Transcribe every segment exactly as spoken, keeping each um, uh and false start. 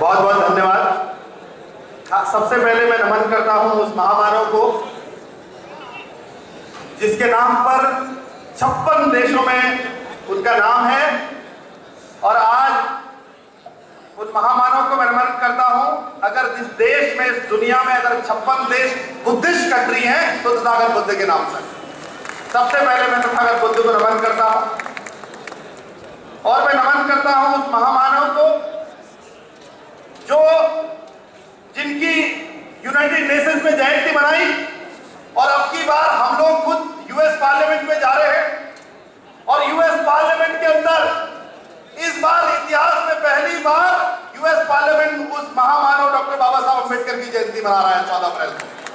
बहुत बहुत धन्यवाद। सबसे पहले मैं नमन करता हूं उस महामानव को जिसके नाम पर छप्पन देशों में उनका नाम है, और आज उन महामानव को मैं नमन करता हूं। अगर इस देश में, इस दुनिया में अगर छप्पन देश बुद्धिस्ट कंट्री हैं तो तथागत बुद्ध के नाम से। सबसे पहले मैं तथागत बुद्ध को नमन करता हूं, और मैं नमन करता हूं उस महामानव को जो जिनकी यूनाइटेड नेशंस में जयंती मनाई, और अब की बार हम लोग खुद यूएस पार्लियामेंट में जा रहे हैं, और यूएस पार्लियामेंट के अंदर इस बार इतिहास में पहली बार यूएस पार्लियामेंट उस महामानव डॉक्टर बाबा साहब अम्बेडकर की जयंती मना रहा है चौदह अप्रैल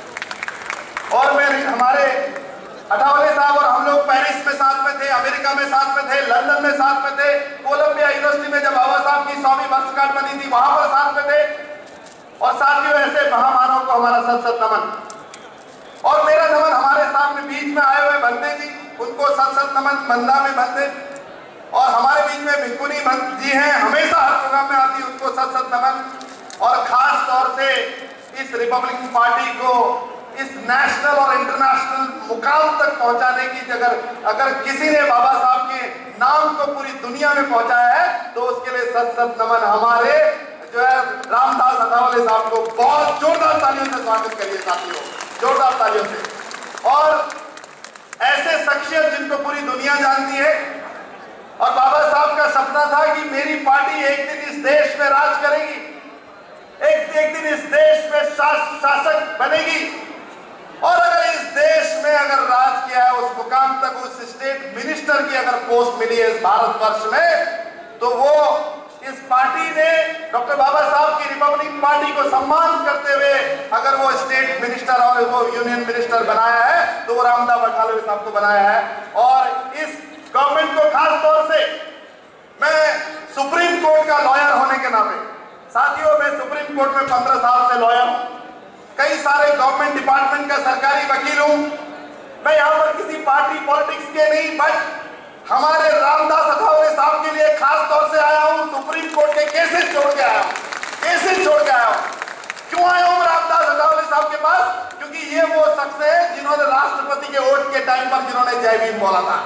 को। और मैं हमारे अठावले साहब और हम लोग पेरिस में साथ में थे, अमेरिका में साथ में थे, लंदन में साथ में थे, कोलंबिया यूनिवर्सिटी में जब बाबा साहब की सौवीं वर्षगांठ बनी थी वहां पर साथ में थे। और साथियों, ऐसे महामानव को हमारा सत सत नमन। और मेरा नमन हमारे सामने बीच में आए हुए बंदे जी, उनको सत सत नमन मंदा में बंदे, और हमारे बीच में भिक्खुनी जी हैं, हमेशा हर प्रोग्राम में आती, उनको सत सत नमन। और खास तौर से इस रिपब्लिकन पार्टी को इस नेशनल और इंटरनेशनल मुकाम तक पहुंचाने की, अगर अगर किसी ने बाबा साहब के नाम को पूरी दुनिया में पहुंचाया है तो उसके लिए सत सत नमन। हमारे जो है रामदास अठावले साहब को बहुत जोरदार तालियों से स्वागत करिए साथियों, जोरदार तालियों से। और ऐसे शख्सियत जिनको पूरी दुनिया जानती है, और बाबा साहब का सपना था कि मेरी पार्टी एक दिन इस देश में राज करेगी, एक एक दिन इस देश में शास, शासक बनेगी, और अगर इस देश में अगर राज किया है, उस मुकाम तक उस स्टेट मिनिस्टर की अगर पोस्ट मिली है इस भारतवर्ष में, तो वो इस पार्टी ने डॉक्टर बाबा साहब की रिपब्लिकन पार्टी को सम्मान करते हुए अगर वो स्टेट मिनिस्टर और वो यूनियन मिनिस्टर बनाया है तो वो रामदास अठावले साहब को बनाया है। और इस गवर्नमेंट को खास तौर से मैं सुप्रीम कोर्ट का लॉयर होने के नाते, साथियों मैं सुप्रीम कोर्ट में पंद्रह साल से लॉयर हूं, कई सारे गवर्नमेंट डिपार्टमेंट का सरकारी वकील हूं। मैं यहाँ पर किसी पार्टी पॉलिटिक्स के नहीं, बट हमारे रामदास अठावले साहब के लिए खास तौर से आया हूं। सुप्रीम कोर्ट के केसेस छोड़ के आया हूं, केसेस छोड़ के आया हूं। क्यों आया हूं रामदास अठावले साहब के पास? क्योंकि ये वो शख्स है जिन्होंने राष्ट्रपति के वोट के टाइम पर जिन्होंने जय भीम बोला था।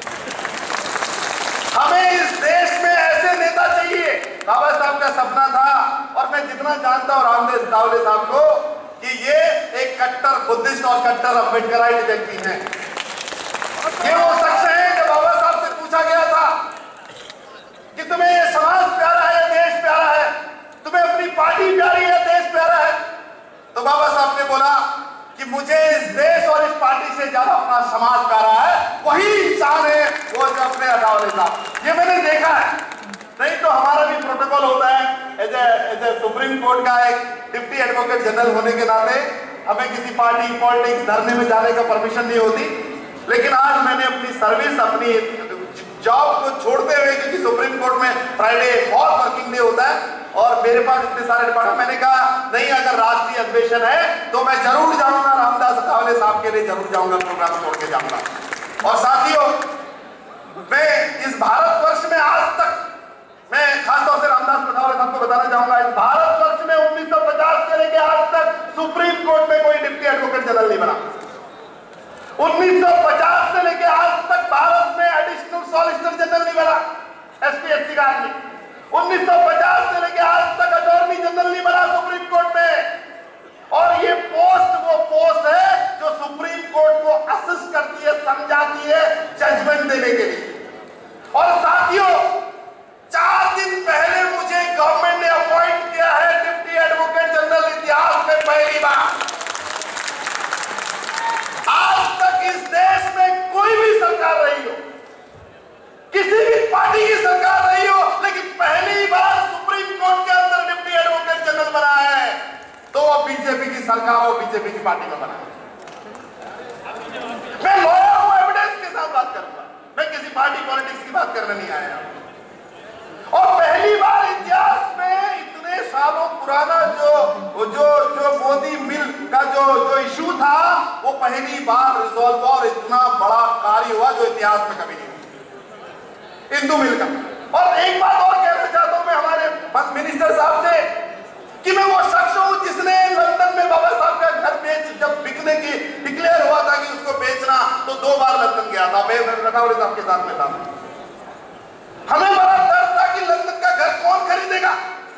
हमें इस देश में ऐसे नेता चाहिए, बाबा साहब का सपना था। और मैं जितना जानता हूं रामदास अठावले साहब को कि ये एक कट्टर बुद्धिस्ट और कट्टर अम्बेडकराइट व्यक्ति हैं। ये वो शख्स है जो बाबा साहब से पूछा गया था कि तुम्हें ये समाज प्यारा है, देश प्यारा है, तुम्हें अपनी पार्टी प्यारी है, देश प्यारा है? तो बाबा साहब ने बोला कि मुझे इस देश और इस पार्टी से ज्यादा अपना समाज प्यारा है। वही इंसान है वो जो अपने अठावले साहब, ये मैंने देखा है। नहीं तो हमारा भी प्रोटोकॉल होता है as as a supreme court का एक डिप्टी एडवोकेट जनरल होने के नाते हमें किसी पार्टी पॉलिटिक्स धरने में जाने का परमिशन नहीं होती। लेकिन आज मैंने अपनी सर्विस, अपनी जॉब को छोड़ते हुए, क्योंकि सुप्रीम कोर्ट में फ्राइडे बहुत वर्किंग डे होता है और मेरे पास इतने सारे डिपार्टमेंट, मैंने कहा नहीं अगर राष्ट्रीय अधिवेशन है तो मैं जरूर जाऊंगा, रामदास अठावले साहब के लिए जरूर जाऊंगा, प्रोग्राम छोड़ के जाऊंगा। और साथियों, मैं इस भारतवर्ष में आज तक, मैं खासतौर से रामदास अठावले साहब को बताना चाहूंगा, इस भारतवर्ष में उन्नीस सौ पचास से लेकर आज तक सुप्रीम कोर्ट में कोई डिप्टी एडवोकेट जनरल नहीं बना। उन्नीस सौ पचास से लेकर आज तक भारत में एडिशनल सॉलिसिटर जनरल नहीं बना एसपीएससी का आदमी। उन्नीस सौ पचास से लेकर आज तक अटॉर्नी जनरल नहीं बना सुप्रीम कोर्ट में। और ये पोस्ट वो पोस्ट है जो सुप्रीम कोर्ट को असिस्ट करती है, समझाती है जजमेंट देने के लिए। और साथियों, चार दिन पहले मुझे गवर्नमेंट ने अपॉइंट किया है डिप्टी एडवोकेट जनरल, इतिहास में पहली बार। आज तक इस देश में कोई भी सरकार रही हो, किसी भी पार्टी की सरकार रही हो, लेकिन पहली बार सुप्रीम कोर्ट के अंदर डिप्टी एडवोकेट जनरल बना है तो वो बीजेपी की सरकार और बीजेपी की पार्टी में बना है। मैं लॉयर हूं, एविडेंस के साथ बात करूंगा, मैं किसी पार्टी पॉलिटिक्स की बात करने नहीं आया। और पहली बार इतिहास में इतने सालों पुराना जो जो जो मोदी मिल का जो जो इशू था वो पहली बार रिजॉल्व, और इतना बड़ा कार्य हुआ जो इतिहास में कभी नहीं हुआ, इंदू मिल का। और एक बात और कहना चाहता हूं मैं हमारे मिनिस्टर साहब से कि मैं वो शख्स हूं जिसने लंदन में बाबा साहब का घर बेच जब बिकने की डिक्लेयर हुआ था कि उसको बेचना, तो दो बार लंदन गया था, मैं अठावले साहब के साथ में था। हमें बड़ा डर था कि लंदन का घर कौन खरीदेगा,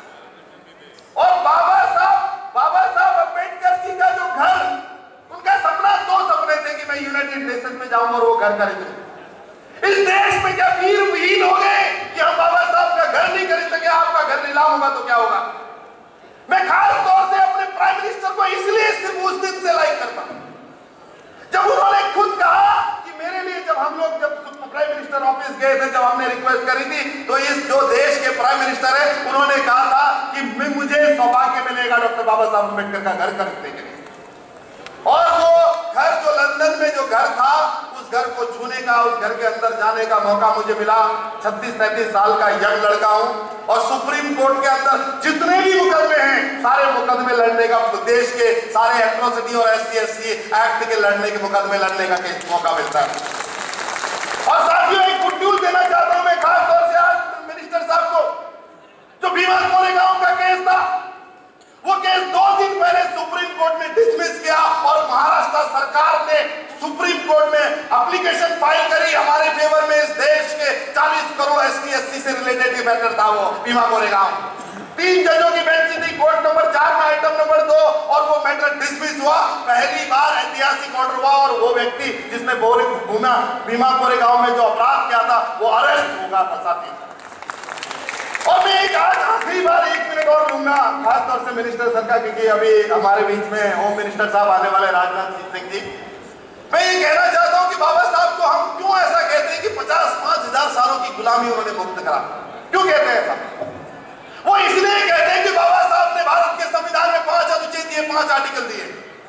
और बाबा साहब बाबा साहब अम्बेडकर जी का जो घर, उनका सपना, दो सपने थे कि मैं यूनाइटेड नेशन में जाऊं और वो घर खरीदूं। इस देश में क्या वीर विहीन हो गए कि हम बाबा साहब का घर नहीं खरीद सके? आपका घर नीलाम होगा तो क्या होगा? मैं खास तौर से अपने प्राइम मिनिस्टर को इसलिए सिर्फ उस दिन से लाइक करता हूं जब उन्होंने खुद कहा कि मेरे लिए, जब हम लोग जब प्राइम मिनिस्टर ऑफिस गए थे, जब हमने रिक्वेस्ट करी थी, तो इस जो देश के प्राइम मिनिस्टर है, उन्होंने कहा था कि मुझे सौभाग्य मिलेगा डॉक्टर बाबा साहब अम्बेडकर का घर खरीदने के लिए। और वो घर जो लंदन में जो घर था, उस घर को छूने का, उस घर के अंदर जाने का मौका मुझे मिला। छत्तीस सैंतीस साल का यंग लड़का हूं, और सुप्रीम कोर्ट के अंदर जितने भी मुकदमे हैं, सारे मुकदमे लड़ने का, देश के सारे एट्रोसिटी और S C S C act के लड़ने के मुकदमे लड़ने का मौका मिलता है। और साथियों, एक गुड न्यूज देना चाहता हूं मैं खास तौर से आज मिनिस्टर साहब को, जो भीमा कोरेगांव का केस था, वो केस दो दिन पहले सुप्रीम कोर्ट ने डिसमिस किया, और महाराष्ट्र सरकार ने सुप्रीम कोर्ट में एप्लीकेशन फाइल करी हमारे फेवर में। इस देश के चालीस crore S T S C से रिलेटेड मैटर था वो भीमा कोरेगांव। तीन जजों की बेंच थी, कोर्ट नंबर चार में आइटम नंबर दो, और वो मैटर डिसमिस हुआ। पहली बार ऐतिहासिक ऑर्डर हुआ, और वो व्यक्ति जिसने भीमा भीमा कोरेगांव में जो अपराध किया था, वो अरेस्ट होगा था साथी। और मैं एक आज आखिरी बार एक मिनट और लूंगा खास तौर से मिनिस्टर सर का, क्योंकि अभी हमारे बीच में होम मिनिस्टर साहब आने वाले, राजनाथ सिंह जी। मैं ये कहना चाहता हूं कि बाबा साहब को हम क्यों ऐसा कहते हैं कि पचास पांच हजार सालों की गुलामी उन्होंने मुक्त करा? क्यों कहते हैं ऐसा? वो इसलिए कहते हैं कि बाबा साहब ने भारत के संविधान में पांच अनुच्छेद दिए, पांच आर्टिकल दिए,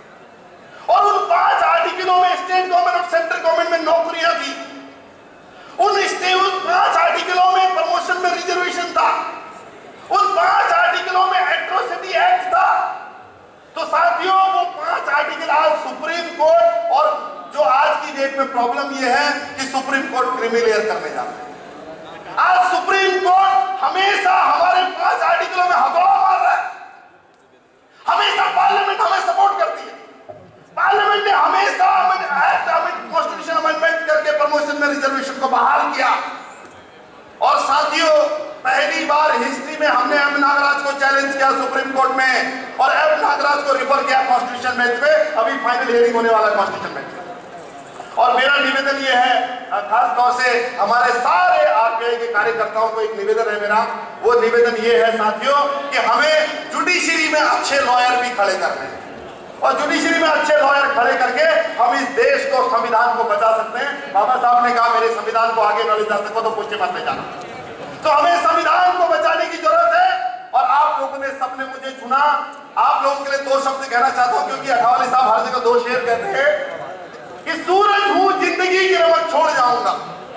और उन पांच आर्टिकलों में स्टेट गवर्नमेंट और सेंट्रल गवर्नमेंट में नौकरियां थी। उन उन पांच आर्टिकलों में प्रमोशन में रिजर्वेशन था, उन पांच आर्टिकलों में एट्रोसिटी एक्ट था। तो साथियों, वो पांच आर्टिकल आज सुप्रीम कोर्ट, और जो आज की डेट में प्रॉब्लम ये है कि सुप्रीम कोर्ट क्रिमिलेयर करने जा रहा है। आज सुप्रीम कोर्ट हमेशा हमारे पांच आर्टिकलों में हथौड़ा मार रहा है। हमेशा पार्लियामेंट हमें सपोर्ट करती है। पार्लियामेंट ने हमेशा कॉन्स्टिट्यूशन अमेंडमेंट करके प्रमोशन में रिजर्वेशन को बहाल किया। और साथियों, पहली बार हिस्ट्री में हमने एम नागराज को चैलेंज किया सुप्रीम कोर्ट में, और एम नागराज को रिफर किया कॉन्स्टिट्यूशन बेंच पे। अभी फाइनल हियरिंग होने वाला है कॉन्स्टिट्यूशन बेंच पे। और मेरा निवेदन ये है, खास तौर से हमारे सारे आरपीआई के कार्यकर्ताओं को एक निवेदन है मेरा, वो निवेदन ये है साथियों कि हमें जुडिशरी में अच्छे लॉयर भी खड़े करने हैं, और जुडिशरी में अच्छे लॉयर खड़े करके हम इस देश को, संविधान को बचा सकते हैं। बाबा साहब ने कहा मेरे संविधान को आगे न ले जा सको तो पूछे मत ले जाना। तो हमें संविधान को बचाने की जरूरत है, और आप लोगों ने सबने मुझे चुना। आप लोगों के लिए दो शब्द कहना चाहता हूं, क्योंकि अठावले साहब हर जगह दो शेर कहते हैं कि सूरज हूं जिंदगी की रमक छोड़ जाऊंगा,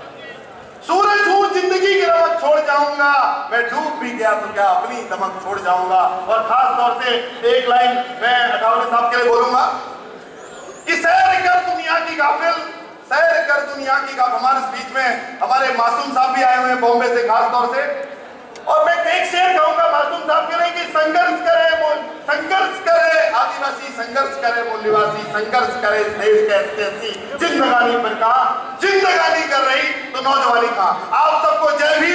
सूरज हूं जिंदगी की रमक छोड़ जाऊंगा, मैं डूब भी गया तो क्या अपनी दमक छोड़ जाऊंगा। और खास तौर से एक लाइन मैं अठावले साहब के लिए बोलूंगा कि सैर कर दुनिया की गाफिल, सैर कर दुनिया की गाफिल। हमारे बीच में हमारे मासूम साहब भी आए हुए हैं बॉम्बे से खास तौर से, और मैं एक शेर कहूंगा मासूम साहब के लिए कि संघर्ष करे संघर्ष करे आदिवासी, संघर्ष करे मूल्यवासी, संघर्ष करे इस देश के एस टी एस सी, जिंदगानी पर कहा जिंदगानी कर रही तो नौजवानी कहा। आप सबको जय भीम।